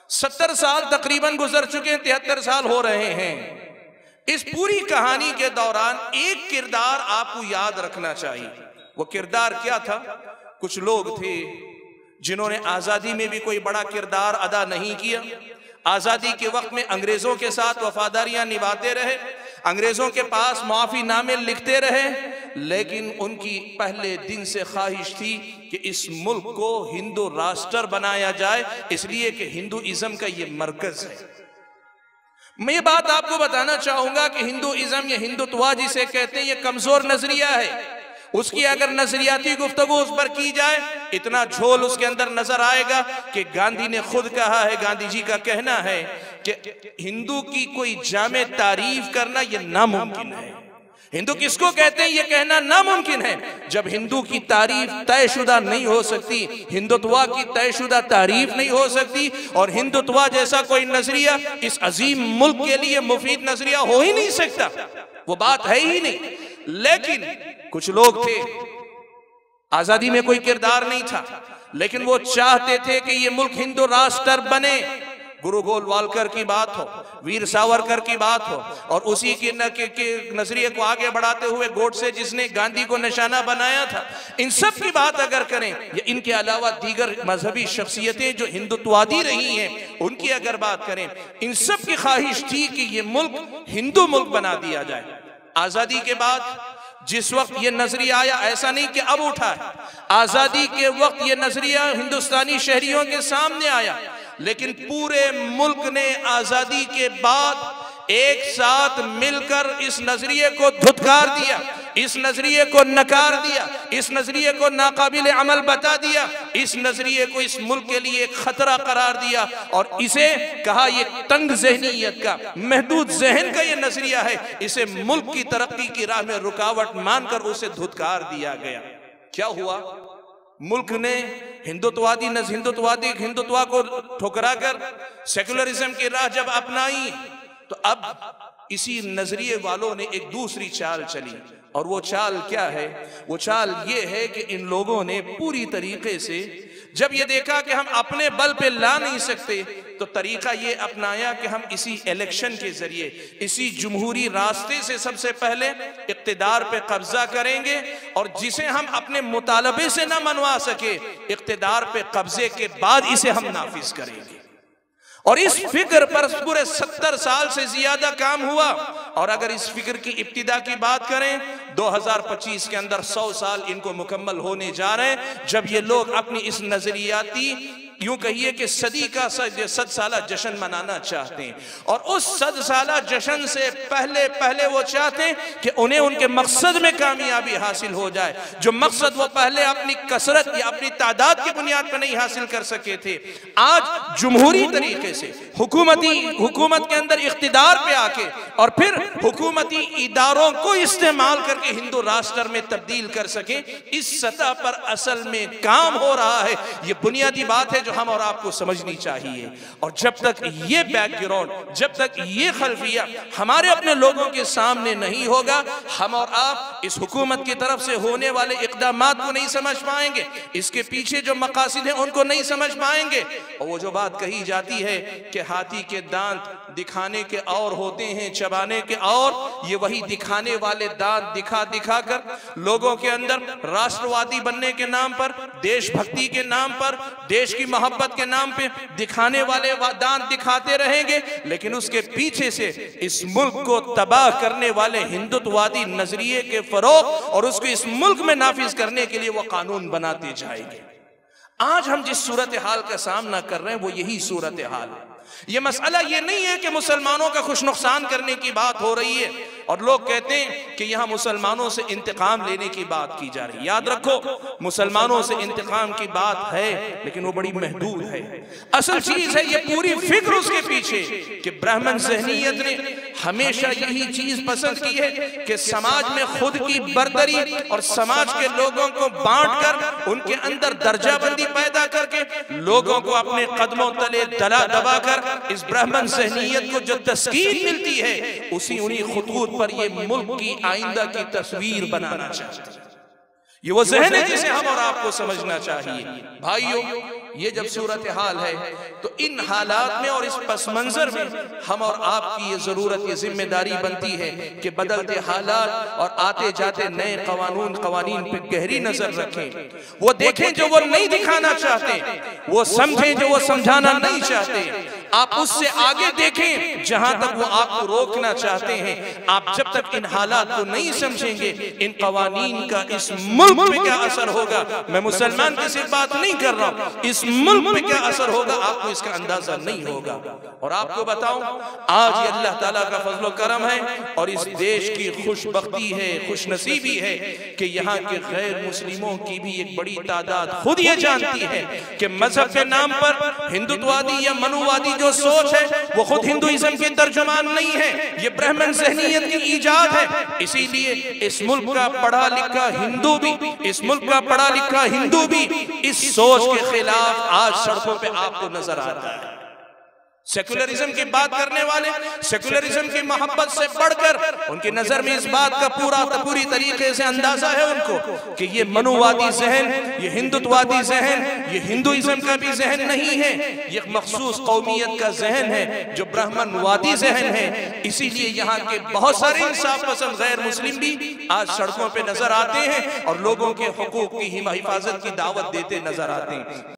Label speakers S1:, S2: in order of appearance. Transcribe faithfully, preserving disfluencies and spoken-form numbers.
S1: सत्तर साल तकरीबन गुजर चुके हैं, तिहत्तर साल हो रहे हैं। इस पूरी कहानी के दौरान एक किरदार आपको याद रखना चाहिए। वो किरदार क्या था? कुछ लोग थे जिन्होंने आजादी में भी कोई बड़ा किरदार अदा नहीं किया। आजादी के वक्त में अंग्रेजों के साथ वफादारियां निभाते रहे, अंग्रेजों के पास माफीनामे लिखते रहे, लेकिन उनकी पहले दिन से ख्वाहिश थी कि इस मुल्क को हिंदू राष्ट्र बनाया जाए, इसलिए कि हिंदुइज्म का ये मरकज है। मैं ये बात आपको बताना चाहूंगा कि हिंदुइज्म या हिंदुत्व जिसे कहते हैं ये कमजोर नजरिया है। उसकी अगर नजरियाती गुफ्तगू उस पर की जाए, इतना झोल उसके अंदर नजर आएगा कि गांधी ने खुद कहा है, गांधी जी का कहना है कि हिंदू की कोई जामे तारीफ करना यह नामुमकिन है। हिंदू किसको कहते हैं, यह कहना नामुमकिन है। जब हिंदू की तारीफ तयशुदा नहीं हो सकती, हिंदुत्व की तयशुदा तारीफ नहीं हो सकती, और हिंदुत्व जैसा कोई नजरिया इस अजीम मुल्क के लिए मुफीद नजरिया हो ही नहीं सकता, वो बात है ही नहीं। लेकिन कुछ लोग थे, आजादी में कोई किरदार नहीं था, लेकिन वो चाहते थे कि ये मुल्क हिंदू राष्ट्र बने। गुरु गोलवालकर की बात हो, वीर सावरकर की बात हो, और उसी के, न, के, के नजरिए को आगे बढ़ाते हुए गोडसे जिसने गांधी को निशाना बनाया था, इन सब की बात अगर करें, या इनके अलावा दीगर मजहबी शख्सियतें जो हिंदुत्ववादी रही हैं उनकी अगर बात करें, इन सब की ख्वाहिश थी कि ये मुल्क हिंदू मुल्क बना दिया जाए। आजादी के बाद जिस वक्त ये नजरिया आया, ऐसा नहीं कि अब उठा है, आजादी के वक्त ये नजरिया हिंदुस्तानी शहरियों के सामने आया, लेकिन पूरे मुल्क ने आजादी के बाद एक साथ मिलकर इस नजरिए को धुतकार दिया, इस नजरिए को नकार दिया, इस नजरिए को नाकाबिल अमल बता दिया, इस नजरिए को इस मुल्क के लिए एक खतरा करार दिया, और इसे कहा ये तंग ज़हनियत का, महदूद जहन का ये नजरिया है, इसे मुल्क की तरक्की की राह में रुकावट मानकर उसे धुतकार दिया गया। क्या हुआ? मुल्क ने हिंदुत्ववादी हिंदुत्ववादी हिंदुत्व को ठुकरा कर सेकुलरिज्म की राह जब अपनाई, तो अब इसी नजरिए वालों ने एक दूसरी चाल चली, और वो चाल क्या है? वो चाल ये है कि इन लोगों ने पूरी तरीके से जब ये देखा कि हम अपने बल पे ला नहीं सकते, तो तरीका ये अपनाया कि हम इसी इलेक्शन के जरिए, इसी जमहूरी रास्ते से सबसे पहले इक्तिदार पे कब्जा करेंगे, और जिसे हम अपने मुतालबे से ना मनवा सके, इक्तिदार पे कब्जे के बाद इसे हम नाफिज करेंगे। और इस फिक्र पर पूरे सत्तर साल से ज्यादा काम हुआ। और अगर इस फिक्र की इब्तिदा की बात करें, दो हज़ार पच्चीस के अंदर सौ साल इनको मुकम्मल होने जा रहे हैं, जब ये लोग अपनी इस नजरियाती यूं कहिए कि सदी का सद साला जश्न मनाना चाहते हैं। और उस सद साला जश्न से पहले पहले वो चाहते हैं कि उन्हें उनके मकसद में कामयाबी हासिल हो जाए, जो मकसद वो पहले अपनी कसरत या अपनी तादाद की बुनियाद पर नहीं हासिल कर सके थे। आज जमहूरी तरीके से हुकूमती हुकूमत के अंदर इख्तिदार पे आके और फिर हुकूमती इदारों को इस्तेमाल करके हिंदू राष्ट्र में तब्दील कर सके, इस सतह पर असल में काम हो रहा है। ये बुनियादी बात है जो हम और आपको समझनी चाहिए। और जब तक ये बैकग्राउंड, जब तक ये खल्फिया हमारे अपने लोगों के सामने नहीं होगा, हम और आप इस हुकूमत की तरफ से होने वाले इक़दामात को नहीं समझ पाएंगे, इसके पीछे जो मकासद हैं उनको नहीं समझ पाएंगे। और वो जो बात कही जाती है कि हाथी के दांत दिखाने के और होते हैं चबाने के और, ये वही दिखाने वाले दांत दिखा दिखा कर लोगों के अंदर राष्ट्रवादी बनने के नाम पर, देशभक्ति के नाम पर, देश की मोहब्बत के नाम पे दिखाने वाले दांत दिखाते रहेंगे, लेकिन उसके पीछे से इस मुल्क को तबाह करने वाले हिंदुत्ववादी नजरिए के फरोग और उसको इस मुल्क में नाफिज करने के लिए वो कानून बनाते जाएंगे। आज हम जिस सूरत हाल का सामना कर रहे हैं वो यही सूरत हाल है। ये मसला ये नहीं है कि मुसलमानों का खुश नुकसान करने की बात हो रही है और लोग कहते हैं कि यहाँ मुसलमानों से इंतकाम लेने की बात की जा रही है। याद रखो, मुसलमानों से इंतकाम की बात है, लेकिन वो बड़ी महदूद है। असल चीज है ये पूरी फिक्र उसके पीछे कि ब्राह्मण ज़हनियत ने हमेशा यही चीज पसंद की है कि समाज में खुद की बर्तरी और समाज के लोगों को बांट कर उनके अंदर दर्जाबंदी पैदा करके लोगों को अपने कदमों तले दला दबा कर इस ब्राह्मण ज़हनियत को जो तस्कीन मिलती है, उसी उन्हीं खुतूत पर ये मुल्क की आइंदा की तस्वीर बनाना चाहते हैं। ये वो ज़हन है जिसे हम और आपको समझना चाहिए। भाइयों, ये जब सूरत हाल है तो इन हालात में और इस पस मंजर में हम और आपकी ये जरूरत, ये जिम्मेदारी बनती है कि बदलते हालात और आते जाते नए कानून कवानीन पे गहरी नजर रखें। वो देखें जो वो नहीं दिखाना चाहते, वो समझें जो वो समझाना नहीं चाहते। आप उससे आगे देखें जहां तक वो आपको रोकना चाहते हैं। आप जब तक इन हालात को नहीं समझेंगे, इन कवानीन का इस मुल्क पे क्या असर होगा, मैं मुसलमान की सिर्फ बात नहीं कर रहा हूं, इस मुल्क पे क्या असर होगा आपको इसका अंदाजा नहीं होगा। और आपको बताऊं, आज ये अल्लाह ताला का फजलो करम है और इस देश की खुशबख्ती है, खुशनसीबी है कि यहाँ के गैर मुस्लिमों की भी एक बड़ी तादाद खुद ये जानती है कि मजहब के नाम पर हिंदुत्ववादी या मनुवादी जो सोच है वो खुद हिंदुइज्म के तर्जुमान नहीं है, ये ब्राह्मण ज़हनियत की ईजाद है। इसीलिए इस मुल्क का पढ़ा लिखा हिंदू भी, इस मुल्क का पढ़ा लिखा हिंदू भी इस सोच के खिलाफ आज सड़कों पे आपको नजर आता है। सेकुलरिज्म की बात करने वाले सेकुलरिज्म की मोहब्बत से बढ़कर उनकी नजर में इस बात का पूरा पूरी तरीके से अंदाजा है उनको कि ये मनुवादी जहन, ये हिंदुत्ववादी जहन, ये हिंदुइज्म का भी जहन नहीं है, ये मखसूस कौमियत का जहन है जो ब्राह्मणवादी जहन है। इसीलिए यहाँ के बहुत सारे इंसाफ पसंद गैर मुस्लिम भी आज सड़कों पर नजर आते हैं और लोगों के हुकूक की हिफाजत की दावत देते नजर आते हैं।